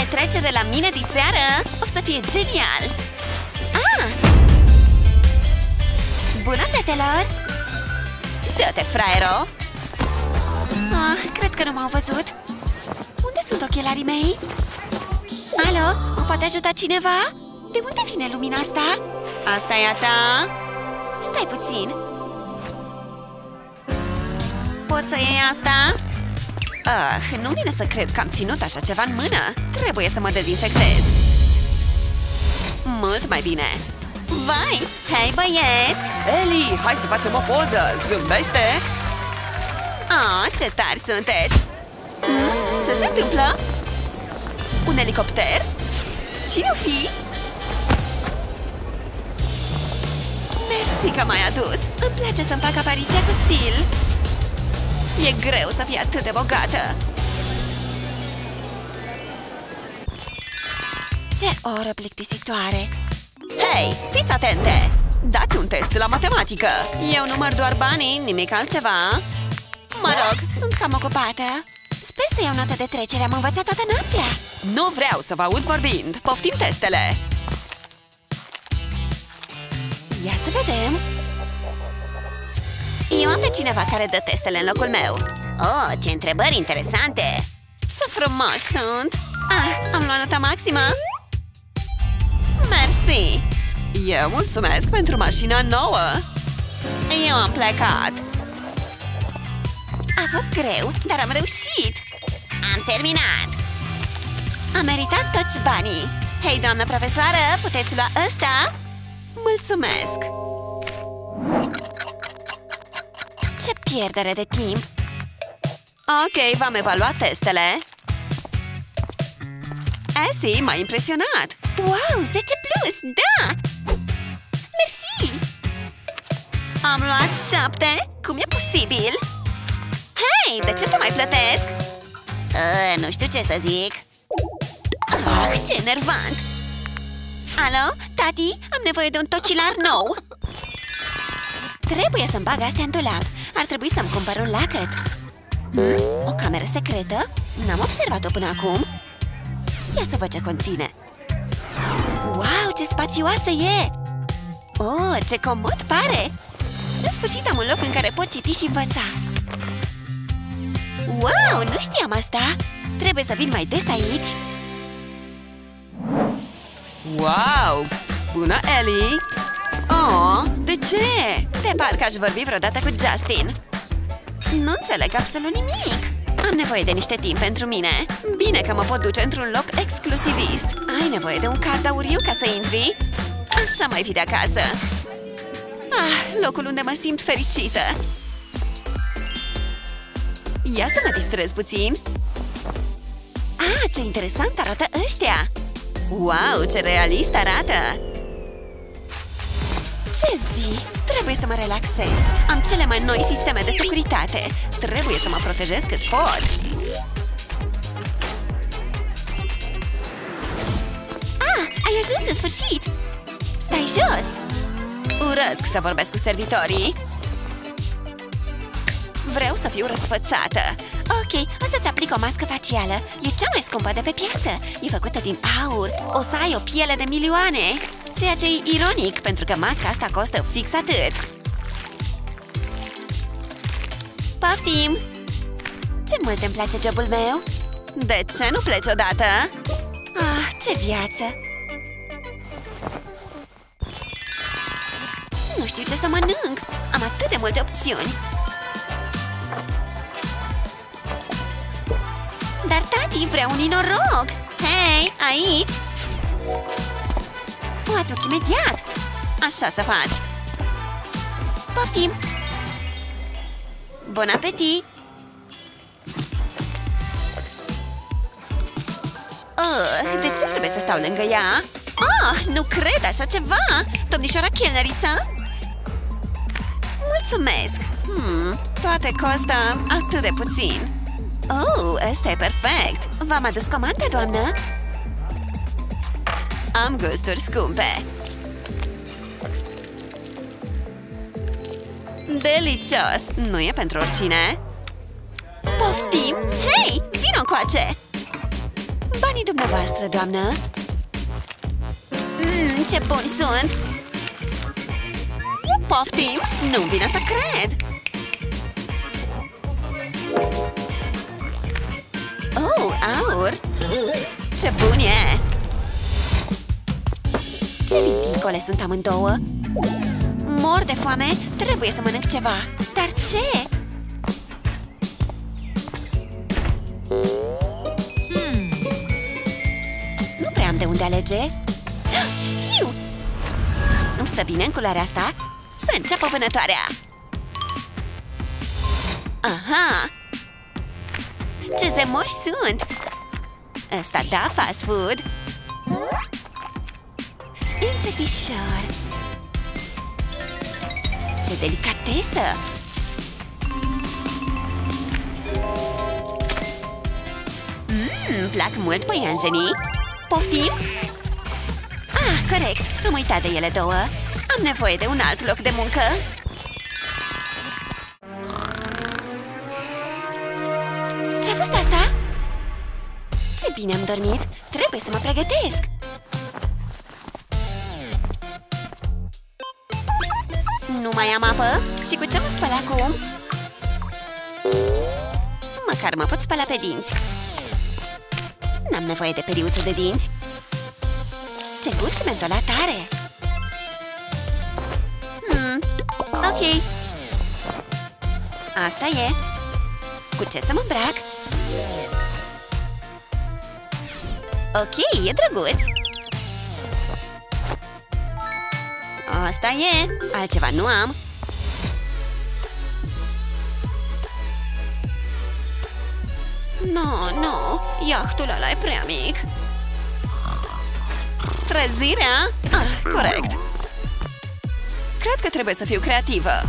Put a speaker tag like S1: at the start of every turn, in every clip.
S1: petrecere la mine de seară. O să fie genial. Bună, fetelor! Dă-te, fraiero! Cred că nu m-au văzut. Unde sunt ochelarii mei? Alo? Mă poate ajuta cineva? De unde vine lumina asta? Asta e a ta? Stai puțin. Poți să iei asta? Nu vine să cred că am ținut așa ceva în mână. Trebuie să mă dezinfectez. Mult mai bine. Vai! Hei, băieți!
S2: Ellie, hai să facem o poză! Zâmbește!
S1: Ce tari sunteți! Ce se întâmplă? Un elicopter? Cine-o fi? Mersi că m-ai adus! Îmi place să-mi fac apariția cu stil. E greu să fii atât de bogată. Ce oră plictisitoare! Hei, fiți atente! Dați un test la matematică! Eu număr doar banii, nimic altceva. Mă rog, sunt cam ocupată. Sper să iau notă de trecere, am învățat toată noaptea.
S2: Nu vreau să vă aud vorbind. Poftim testele.
S1: Ia să vedem. Eu am pe cineva care dă testele în locul meu. Ce întrebări interesante! Ce frumoși sunt! Am luat nota maximă. Mersi!
S2: Eu mulțumesc pentru mașina nouă.
S1: Eu am plecat. A fost greu, dar am reușit. Am terminat. Am meritat toți banii. Hei, doamnă profesoară, puteți lua ăsta? Mulțumesc. Ce pierdere de timp.
S2: Ok, v-am evaluat testele.
S1: Essie, m-a impresionat. Wow, 10 plus, da! Mersi! Am luat 7. Cum e posibil? Hei, de ce te mai plătesc? Nu știu ce să zic. Ce enervant! Alo, tati, am nevoie de un tocilar nou. Trebuie să-mi bag astea în dulap. Ar trebui să-mi cumpăr un lacăt. O cameră secretă? N-am observat-o până acum. Ia să văd ce conține. Wow, ce spațioasă e! Ce comod pare! În sfârșit am un loc în care pot citi și învăța. Wow, nu știam asta! Trebuie să vin mai des aici.
S2: Wow! Bună, Ellie! De ce?
S1: De parcă aș vorbi vreodată cu Justin. Nu înțeleg absolut nimic. Am nevoie de niște timp pentru mine. Bine că mă pot duce într-un loc exclusivist. Ai nevoie de un card auriu ca să intri? Așa mai fi de acasă. Locul unde mă simt fericită. Ia să mă distrez puțin. Ce interesant arată ăștia. Wow, ce realist arată. Ce zi? Trebuie să mă relaxez. Am cele mai noi sisteme de securitate. Trebuie să mă protejez cât pot. Ai ajuns în sfârșit. Stai jos. Urăsc să vorbesc cu servitorii. Vreau să fiu răsfățată. Ok, o să-ți aplic o mască facială. E cea mai scumpă de pe piață. E făcută din aur. O să ai o piele de milioane. Ceea ce e ironic, pentru că masca asta costă fix atât. Poftim! Ce mult îmi place jobul meu. De ce nu pleci odată? Ce viață! Nu știu ce să mănânc. Am atât de multe opțiuni. Dar tati vrea un inoroc. Hei, aici! O aduc imediat. Așa să faci. Poftim! Bun apetit! De ce trebuie să stau lângă ea? Nu cred așa ceva! Domnișoara chelneriță? Mulțumesc! Toate costă atât de puțin. Ăsta e perfect! V-am adus comanda, doamnă? Am gusturi scumpe. Delicios! Nu e pentru oricine. Poftim! Hei, vino încoace! Banii dumneavoastră, doamnă! Ce buni sunt! Poftim? Nu-mi vine să cred! Oh, aur! Ce bun e! Ce ridicole sunt amândouă! Mor de foame, trebuie să mănânc ceva. Dar ce? Nu prea am de unde alege. Știu! Îmi stă bine în culoarea asta. Să înceapă vânătoarea. Aha! Ce zemoși sunt! Ăsta da, fast food! Încetișor! Ce delicatesă! Îmi plac mult păianjenii! Poftim? Ah, corect! Am uitat de ele două! Am nevoie de un alt loc de muncă! Ce-a fost asta? Ce bine am dormit! Trebuie să mă pregătesc! Nu mai am apă? Și cu ce mă spăl acum? Măcar mă pot spăla pe dinți. N-am nevoie de periuță de dinți. Ce gust mentolat are! Ok. Asta e. Cu ce să mă îmbrac? Ok, e drăguț. Asta e. Altceva nu am. Nu, iahtul ăla e prea mic. Trezirea? Ah, corect. Cred că trebuie să fiu creativă.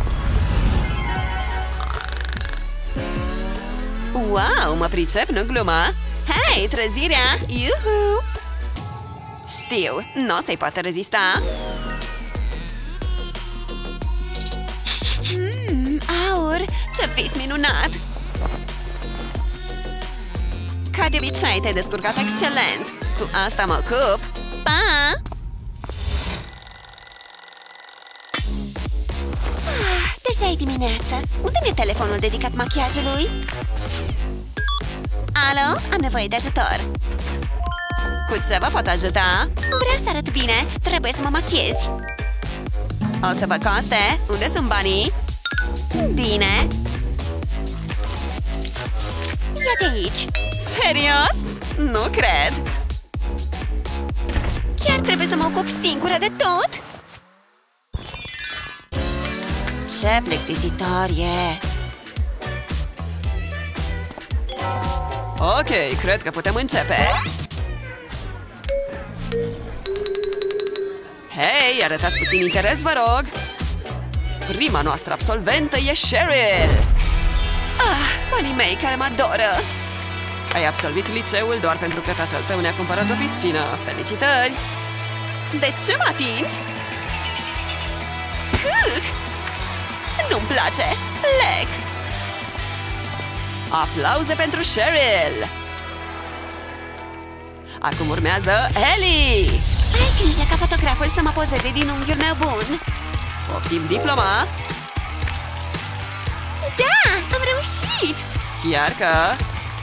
S1: Wow, mă pricep, nu gluma. Hei, trezirea! Iuhu! Știu, nu o să-i poată rezista. Aur, ce vis minunat! Ca de obicei, te-ai descurcat excelent. Cu asta mă ocup. Pa! Deja e dimineață. Unde mi-e telefonul dedicat machiajului? Alo? Am nevoie de ajutor. Cu ce vă pot ajuta? Vreau să arăt bine. Trebuie să mă machiez. O să vă coste? Unde sunt banii? Bine. Ia de aici. Serios? Nu cred. Chiar trebuie să mă ocup singură de tot? Ce plictisitor e!
S2: Ok, cred că putem începe. Hei, arătați puțin interes, vă rog. Prima noastră absolventă e Cheryl. Fanii mei care mă adoră. Ai absolvit liceul doar pentru că tatăl tău ne-a cumpărat o piscină. Felicitări! De ce mă atingi? Nu-mi place! Plec! Aplauze pentru Cheryl! Acum urmează Ellie!
S1: Ai grijă ca fotograful să mă pozeze din unghiul meu bun!
S2: Poftim diploma!
S1: Da! Am reușit!
S2: Chiar că...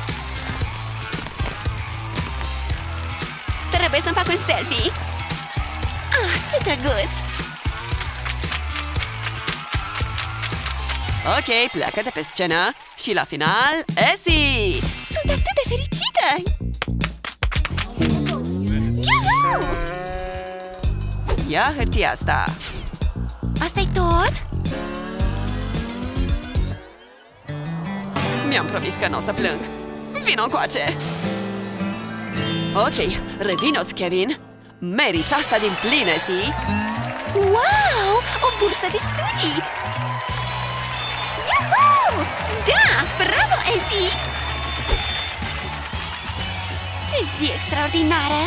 S1: Trebuie să-mi fac un selfie! Ce drăguț!
S2: Ok, pleacă de pe scenă și la final, Essie!
S1: Sunt atât de fericită! Iuhu!
S2: Ia hârtia asta!
S1: Asta-i tot?
S2: Mi-am promis că nu o să plâng. Vino încoace! Ok, revino-ți, Kevin! Meriți asta din plin, Essie!
S1: Wow! O bursă de studii! Iuhu! Da! Bravo, Essie! Ce zi extraordinară!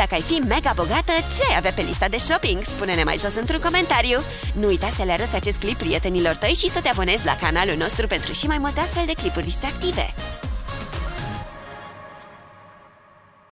S1: Dacă ai fi mega bogată, ce ai avea pe lista de shopping? Spune-ne mai jos într-un comentariu. Nu uita să le arăți acest clip prietenilor tăi și să te abonezi la canalul nostru pentru și mai multe astfel de clipuri distractive.